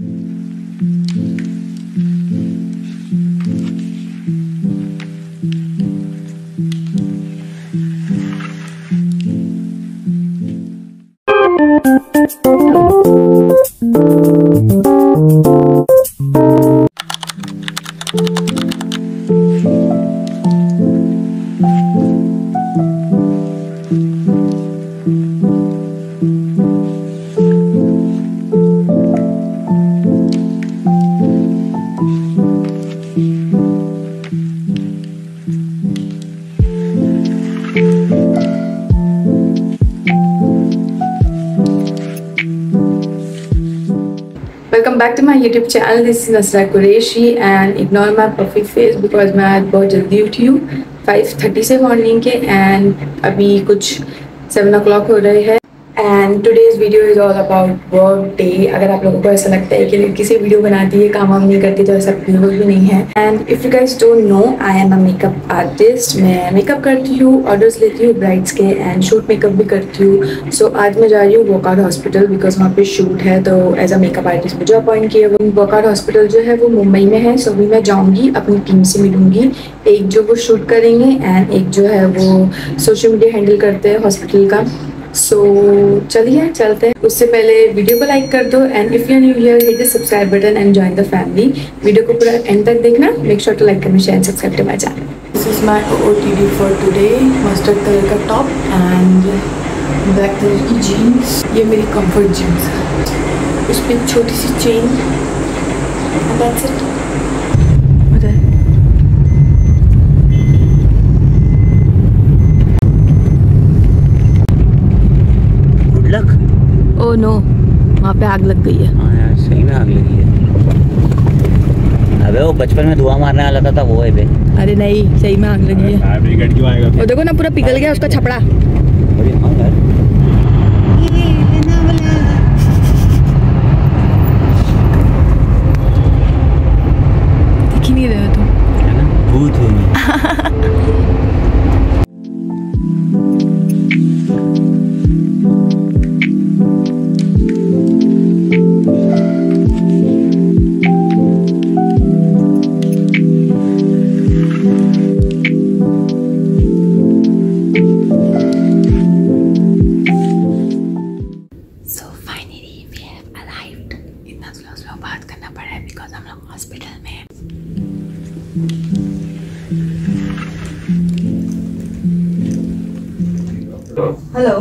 Welcome back to my YouTube channel. This is Nasra Qureshi and ignore my puffy face because मैं आज बहुत जल्दी उठी हूँ 5:30 से मॉर्निंग के and अभी कुछ 7 o'clock हो रहे हैं and today's video is all about work day. अगर आप लोगों को ऐसा लगता है कि लड़की से वीडियो बनाती है काम वाम नहीं करती तो ऐसा बिल्कुल भी नहीं है. And if you guys don't know, I am a makeup artist. मैं मेकअप करती हूँ, ऑर्डर्स लेती हूँ ब्राइड्स के एंड शूट मेकअप भी करती हूँ. सो आज मैं जा रही हूँ वॉकआउट हॉस्पिटल बिकॉज वहाँ पे शूट है तो एज अ मेकअप आर्टिस्ट मुझे अपॉइंट किया. वो वॉकआउट हॉस्पिटल जो है वो मुंबई में है. सो अभी मैं जाऊँगी, अपनी टीम से मिलूँगी, एक जो वो शूट करेंगे एंड एक जो है वो सोशल मीडिया हैंडल करते हैं हॉस्पिटल का. सो चलिए चलते हैं. उससे पहले वीडियो को लाइक कर दो and if you new here hit the subscribe button and join the family. Video को पूरा एंड तक देखना. Make sure to like comment share and subscribe to my channel. This is my OOTD for today. Mustard colour का top and black colour की jeans. ये मेरी comfort jeans है. उस पर एक छोटी सी chain. That's it. Oh no, वहाँ पे आग लग गई है. हाँ यार सही में आग लगी है. अबे वो बचपन में धुआं मारने वाला था वो है बे. अरे नहीं, सही में आग लगी है. और देखो ना पूरा पिघल गया उसका छपड़ा. दिख ही नहीं रहे हो तुम. भूत हूँ मैं. बात करना पड़ा है बिकॉज हम लोग हॉस्पिटल में हैं. Hello.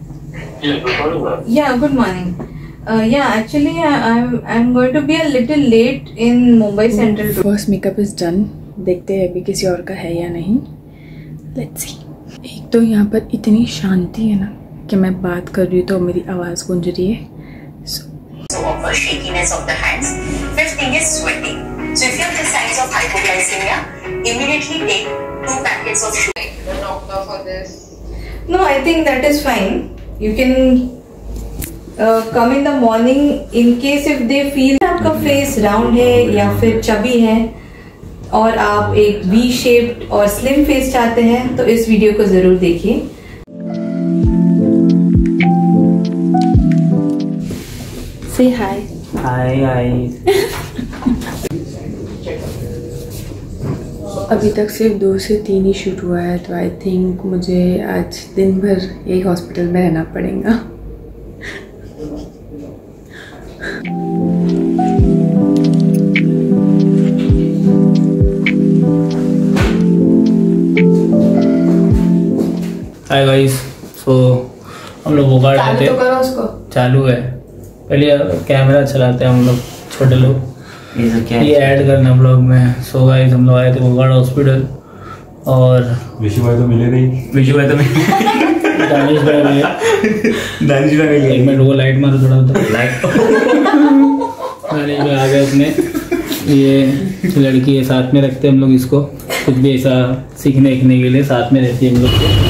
Yeah, good morning. Yeah, actually, I'm going to be a little late in Mumbai Central. First makeup is done. देखते हैं अभी किसी और का है या नहीं. Let's see. एक तो यहाँ पर इतनी शांति है ना कि मैं बात कर रही हूँ तो मेरी आवाज़ गूंज रही है. So offer shakiness of the hands. Fifth thing is sweating. So if you have the signs of hypoglycemia, immediately take 2 packets of sugar. The doctor for this. No, I think that is fine. You can come in the morning in case if they feel आपका face round है या फिर chubby है और आप एक V-shaped और slim face चाहते हैं तो इस वीडियो को जरूर देखिए. Say hi. Hi guys. अभी तक सिर्फ 2 से 3 ही शूट हुआ है तो आई थिंक मुझे आज दिन भर यही हॉस्पिटल में रहना पड़ेगा. Hi guys. सो हम लोग वोकार्ड आए थे. तो करो उसको. चालू है. पहले कैमरा चलाते हैं हम लोग छोटे लोग. ये ऐड करना ब्लॉग में. सो गाइस हम लोग आए थे वोकार्ड हॉस्पिटल और विशु भाई तो मिले नहीं. विशु भाई तो मिले. दानिश भाई मिले. एक मिनट वो लाइट मारो थोड़ा सा. लाइट. दानिश भाई आ गए अपने. ये लड़की है साथ में रखते हैं हम लोग इसको. कुछ भी ऐसा सीखने के लिए साथ में रहती है हम लोग को.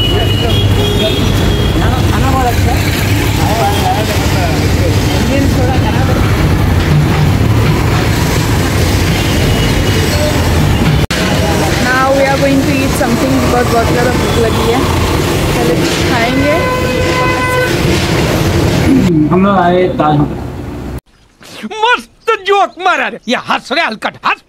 Going to eat something because बहुत ज़्यादा भूख लगी है. पहले खाएंगे. हम लोग आए ताज. मस्त जोक मारा रे, ये हंस रहे हलकट हंस।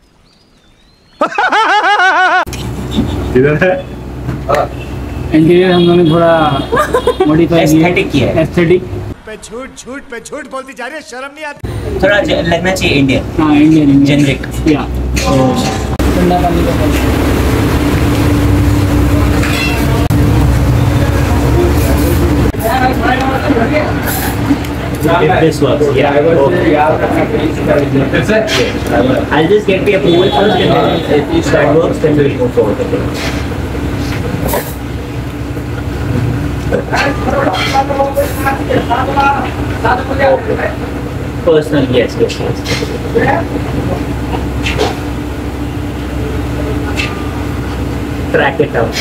किधर है? इंटीरियर हम लोगों ने थोड़ा मॉडिफाई किया है, एस्थेटिक पे झूठ बोलती जा रही है, शर्म नहीं आती? थोड़ा लगना चाहिए इंडियन। हाँ इंडियन जेनरिक। या ठंडा पानी का If this works, yeah. Okay. I'll just get the approval first, and then if that works, then we'll move forward. Okay. Personal, yes. Track it out.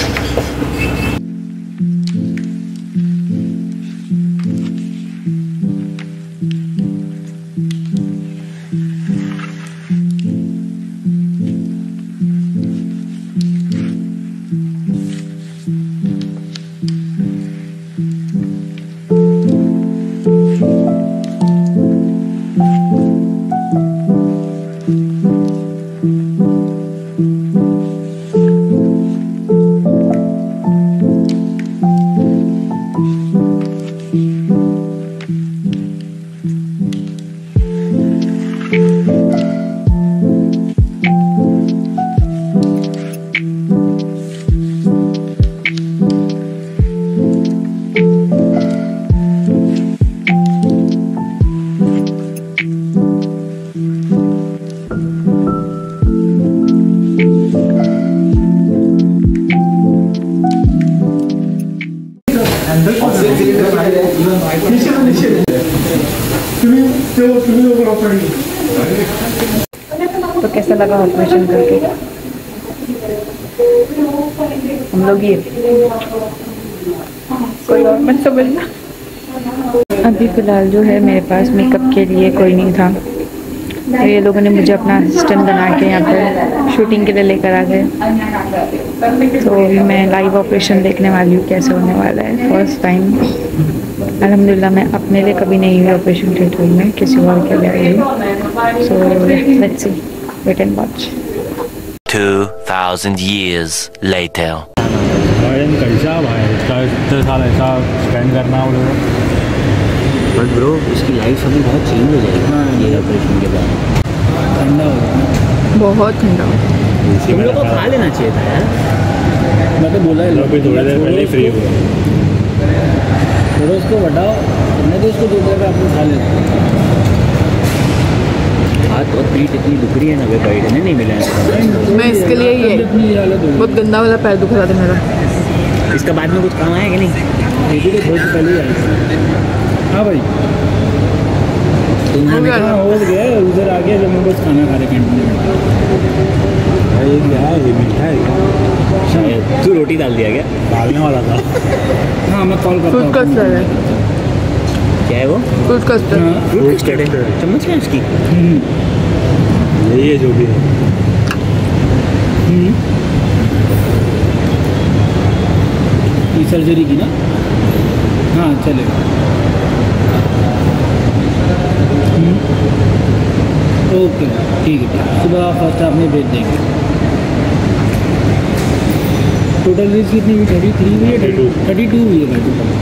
तो कैसा लगा ऑपरेशन करके? हम लोग ये कोई और मत समझना। अभी फ़िलहाल जो है मेरे पास मेकअप के लिए कोई नहीं था, तो ये लोगों ने मुझे अपना असिस्टेंट बना के यहाँ पर शूटिंग के लिए लेकर आ गए। तो अभी मैं लाइव ऑपरेशन देखने वाली हूँ कैसे होने वाला है। फर्स्ट टाइम अल्हम्दुलिल्लाह मैं अपने लिए कभी नहीं हुई ऑपरेशन थिएटर में, किसी और के लिए आई हूँ। So let's see, wait and watch. 2000 years later. कैसा भाई इसका इतने साल ऐसा स्पेंड करना वो लोग। बट ब्रो उसकी लाइफ अभी बहुत चेंज हो जाएगी ये ऑपरेशन के बाद। ठंडा हो बहुत ठंडा हो। तुम लोग को खा लेना चाहिए था यार। मैं तो बोला है अभी थोड़ी देर पहले फ्री हुआ। थोड़ा उसको बढ़ाओ, मैं तो उसको दो देर आप लोग खा लेते। हाथ और पीठ इतनी दुख रही है ना वे बाइट नहीं मिला है। मैं इसके लिए ये बहुत गंदा वाला पैर दुख रहा था मेरा। इसका बाद में कुछ काम आया कि नहीं? ये भी तो थोड़ी सी पहले ही आई। हाँ भाई हो गया हो गया, उधर आ गया जब मैं बस खाना खा रहे कैंटीन में। ये क्या है? ये मीठा है शायद तू रोटी डाल दिया क्या? डालने वाला था। हाँ मैं कॉल करता फ्रूट कस्टर्ड है। क्या है वो? Fruit custard. फ्रूट कस्टर्ड है। चम्मच है उसकी? ये जो भी है। ये सर्जरी की ना? हाँ चलेगा। ओके ठीक है, सुबह फर्स्ट हाफ में भेज देंगे। टोटल रीच कितनी हुई? 33 हुई है? 32 हुई है भाई टोटल।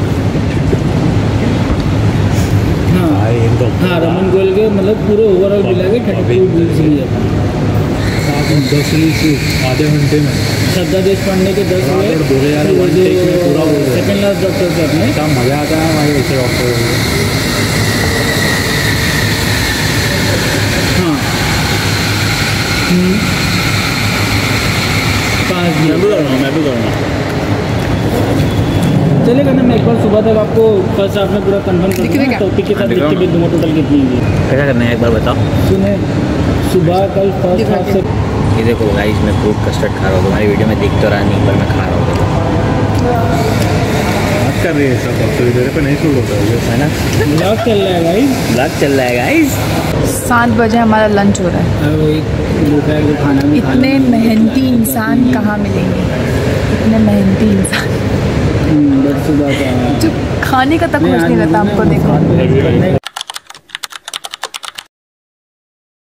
हाँ रमन गोयल के मतलब पूरे ओवरऑल मिला के 32 रीच हुई है। 10 आधे घंटे में श्रद्धा देशपांडे के 10 हुए। सेकेंड लास्ट डॉक्टर से अपने क्या मज़ा आता है हमारे ऐसे डॉक्टर। हाँ 5 मैं भी करूँगा। चलेगा ना? मैं एक बार सुबह तक आपको फर्स्ट हाफ में पूरा कंफर्म कर दूँगा, टॉपिक के साथ लिख के भेज दूँगा टोटल कितनी हुई है। कैसा करना है एक बार बताओ। सुने सुबह कल फर्स्ट हाफ से ये देखो गाइस मैं फ्रूट कस्टर्ड खा रहा हूँ। तुम्हारी वीडियो में दिख तो रहा नहीं पर मैं खा रहा हूँ। बात कर रही है सब तो इधर पे नहीं शुरू होता है ना? ब्लॉग चल रहा है गाइस। ब्लॉग चल रहा है गाइस। 7 बजे हमारा लंच हो रहा है। वही दोपहर को खाना भी खा इतने मेहनती इंसान कहाँ मिलेंगे? इतने मेहनती इंसान बस सुबह का जो खाने का तक कुछ नहीं रहता। हमको देखो देखो